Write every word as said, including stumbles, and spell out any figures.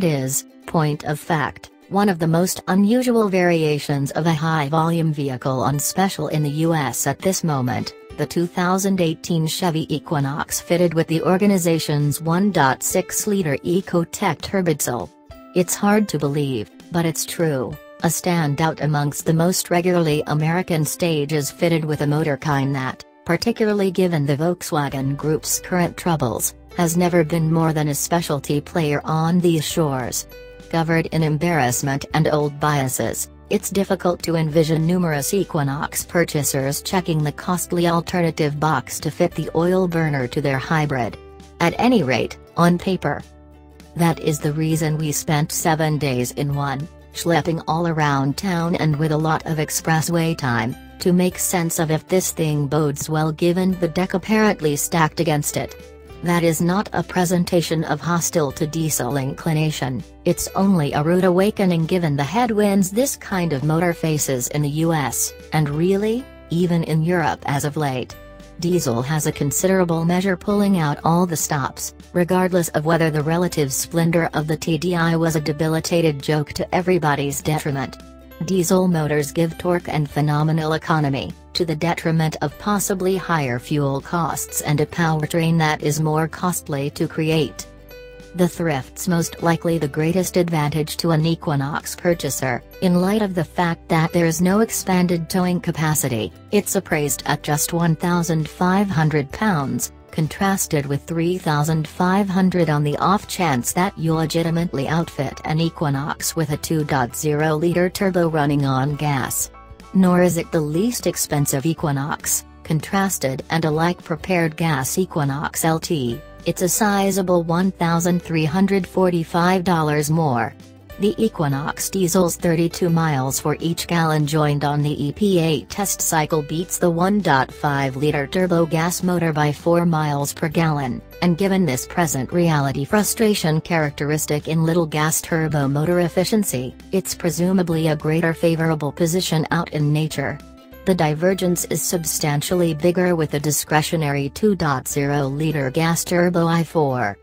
It is, point of fact, one of the most unusual variations of a high-volume vehicle on special in the U S at this moment, the two thousand eighteen Chevy Equinox fitted with the organization's one point six liter EcoTec turbodiesel. It's hard to believe, but it's true, a standout amongst the most regularly American stages fitted with a motor kind that, particularly given the Volkswagen Group's current troubles, has never been more than a specialty player on these shores. Covered in embarrassment and old biases, it's difficult to envision numerous Equinox purchasers checking the costly alternative box to fit the oil burner to their hybrid. At any rate, on paper. That is the reason we spent seven days in one, schlepping all around town and with a lot of expressway time, to make sense of if this thing bodes well given the deck apparently stacked against it. That is not a presentation of hostile to diesel inclination, it's only a rude awakening given the headwinds this kind of motor faces in the U S, and really, even in Europe as of late. Diesel has a considerable measure pulling out all the stops, regardless of whether the relative splendor of the T D I was a debilitated joke to everybody's detriment. Diesel motors give torque and phenomenal economy, to the detriment of possibly higher fuel costs and a powertrain that is more costly to create. The thrift's most likely the greatest advantage to an Equinox purchaser, in light of the fact that there's no expanded towing capacity. It's appraised at just one thousand five hundred pounds, contrasted with three thousand five hundred on the off chance that you'll legitimately outfit an Equinox with a two point oh liter turbo running on gas. Nor is it the least expensive Equinox, contrasted and a like-prepared gas Equinox L T, it's a sizable one thousand three hundred forty-five dollars more. The Equinox diesel's thirty-two miles for each gallon joined on the E P A test cycle beats the one point five liter turbo gas motor by four miles per gallon, and given this present reality frustration characteristic in little gas turbo motor efficiency, it's presumably a greater favorable position out in nature. The divergence is substantially bigger with a discretionary two point oh liter gas turbo I four.